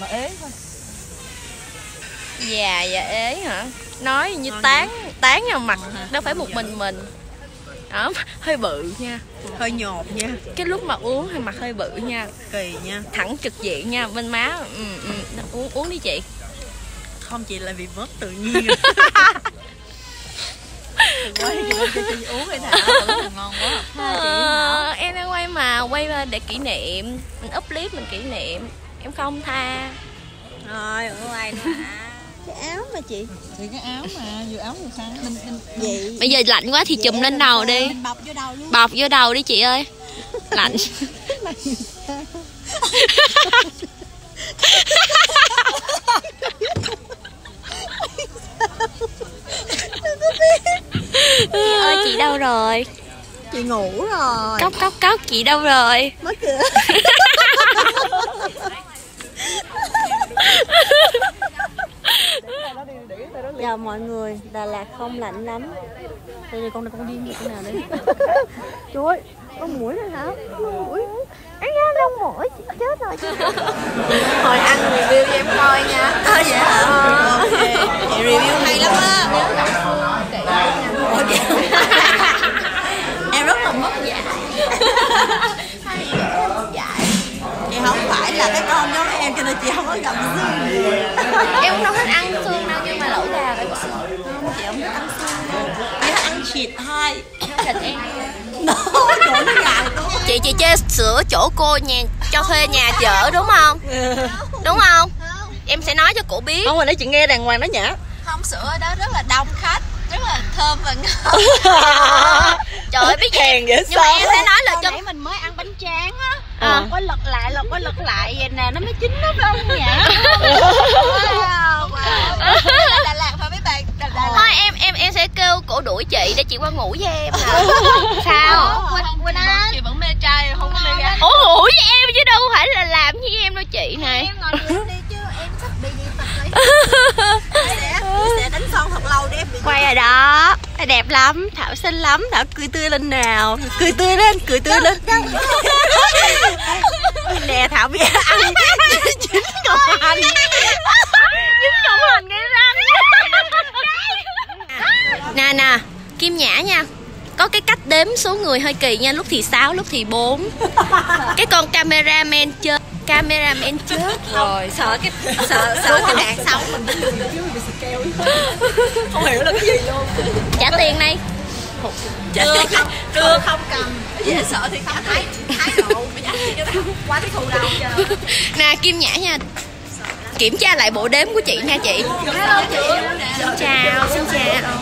mà ế thôi. Già ế hả? Nói như tán vào mặt, đâu phải một mình. Đó, hơi bự nha. Hơi nhột nha. Cái lúc mà uống thì mặt hơi bự nha. Kỳ nha. Thẳng trực diện nha, bên má. Uống đi chị. Không, chị là vì vớt tự nhiên. Chị uống hay Thảo, ngon quá. Em đang quay mà, quay để kỷ niệm. Mình up clip mình kỷ niệm. Em không tha. Rồi, ở ngoài nữa hả? Cái áo mà chị. Thì cái áo mà, vừa áo vừa sao? Vậy. Bây giờ lạnh quá thì chùm lên đầu đi. Mình bọc vô đầu luôn. Bọc vô đầu đi chị ơi. Lạnh. Chị ơi, chị đâu rồi? Chị ngủ rồi. Cốc chị đâu rồi? Mất cửa. Chào mọi người, Đà Lạt không lạnh lắm. Đây con đi như thế nào đấy? Trời ơi, con muỗi này hả? Con muỗi. Ăn ra lông muỗi, chết rồi. Hồi ăn review cho em coi nha. Vậy hả? Ok. Chị review hay lắm á. Em rất là mất dạy. Chị không phải là cái con giống em cho nên chị không có gặp xương. Em không thích ăn xương đâu, nhưng mà lẩu gà phải có xương. Không, chị không thích ăn xương. Chị thích ăn thịt thôi. Thịt em. Chị chê sửa chỗ cô nhà cho thuê nhà chợ đúng không? Đúng không? Em sẽ nói cho cổ biết. Không, mà để chị nghe đàng hoàng đó nhã. Không, sữa ở đó rất là đông khách, rất là thơm và ngon. Trời ơi, biết Hèn vậy nhưng mà em sẽ nói là cho Nãy mình mới ăn bánh tráng á, có lật lại vậy nè, nó mới chín nó phải không nhỉ? Đà Lạt phải mấy bạn. thôi em sẽ kêu cổ đuổi chị để chị qua ngủ với em nè. Sao? Quên anh. Chị vẫn mê trai không có mê gái. Ủa, ngủ với em chứ đâu phải là làm với em đâu chị này. Em ngồi đi chứ em sắp bị đi tập lấy. Sẽ đánh son thật lâu để em bị. Quay rồi đó, đẹp lắm, Thảo xinh lắm, Thảo cười tươi lên nào. Cười tươi lên. Nè Thảo biết ăn chín ngọn hành. Dính ngọn hành ngay răng. Nè, Kim Nhã nha. Có cái cách đếm số người hơi kỳ nha, lúc thì 6, lúc thì 4. Cái con cameraman chết rồi. Sợ cái đạn sống mình không hiểu là cái gì luôn. Trả tiền này. Đưa không cầm. Dễ sợ thì không thái độ. Bây giờ chị cho qua cái thù đầu chưa. Nè Kim Nhã nha. Kiểm tra lại bộ đếm của chị nha chị. Hello chị. Xin chào.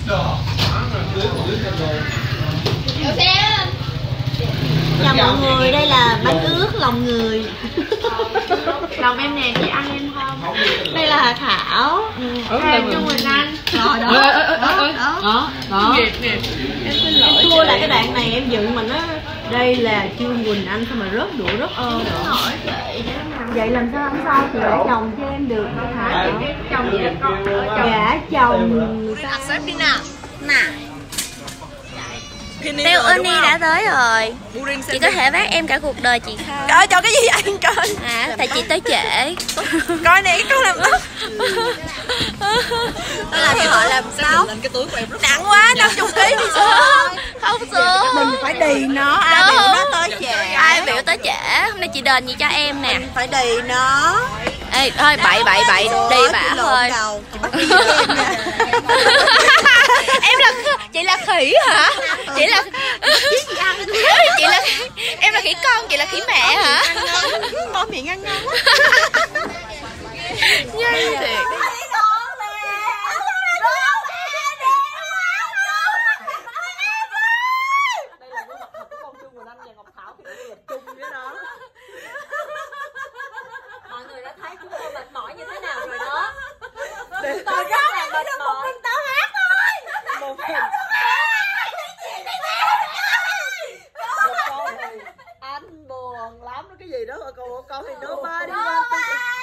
Chào mọi người, đây là bánh ướt lòng người. Lòng em nè, chị ăn em không? Đây là Thảo. Cho mình ăn. Rồi đó. Em xin lỗi. Em thua là cái đoạn này em dựng mà nó đây là Trương Quỳnh Anh sao mà rớt đũa rớt ơ nữa. Vậy làm sao ăn sao chị gả chồng cho em được hả? Chồng chị là con Gả chồng Accept đi nào. Teo Uni đã tới rồi. Chị có thể vác em cả cuộc đời chị không? Coi cho cái gì anh coi. Tại chị tới trễ. Coi nè cái con làm tóc. Đó là cái họ làm tóc. Nặng quá 50 kg thì sao? Không xuống. Mình phải đì nó. Ai biểu nó tới trễ. Ai biểu tới trễ. Hôm nay chị đền gì cho em nè. Phải đì nó. Ê, thôi bậy đi bả thôi. Chị bắt đi em nè. Chị là khỉ hả? Em là khỉ con, chị là khỉ mẹ hả? Có miệng ăn ngon quá. Nhanh thiệt. Mọi người đã thấy chúng tôi mệt mỏi như thế nào rồi đó. Tôi rất là mệt mỏi. Tao hát thôi. Một mình. Anh buồn lắm, cái gì đó con thì nó ba đi.